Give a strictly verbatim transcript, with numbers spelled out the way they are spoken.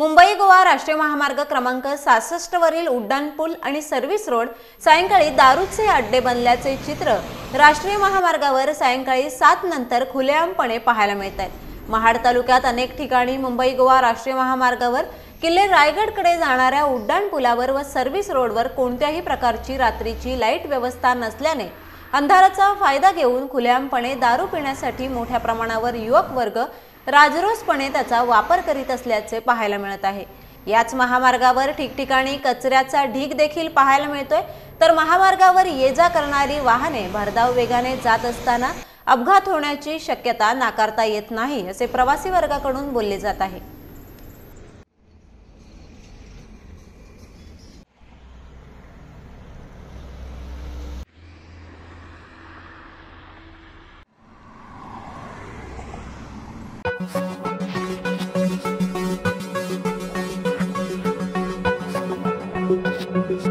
मुंबई गोवा राष्ट्रीय महामार्ग क्रमांक सहासष्ट वरील उड्डाणपूल आणि सर्व्हिस रोड सायंकाळी दारूचे अड्डे बनल्याचे चित्र राष्ट्रीय महामार्गावर सायंकाळी सात नंतर खुलेआमपणे पाहायला मिळत आहे। महाड तालुक्यात अनेक ठिकाणी मुंबई गोवा राष्ट्रीय महामार्गावर किल्ले रायगडकडे जाणाऱ्या उड्डाणपुलावर व सर्व्हिस रोडवर कोणत्याही प्रकारची रात्रीची लाईट व्यवस्था नसल्याने अंधाराचा फायदा घेऊन खुलेआमपणे दारू पिण्यासाठी मोठ्या प्रमाणावर युवक वर्ग राजरोसपणे त्याचा वापर करीत असल्याचे पाहायला मिळत आहे। याच महामार्गावर ठिकठिकाणी कचऱ्याचा ढीग देखील पाहायला मिळतोय, तर महामार्गावर ये-जा करणारी वाहने भरधाव वेगाने जात असताना अपघात होण्याची शक्यता नाकारता येत नाही असे प्रवासी वर्गाकडून बोलले जात आहे। Thank you.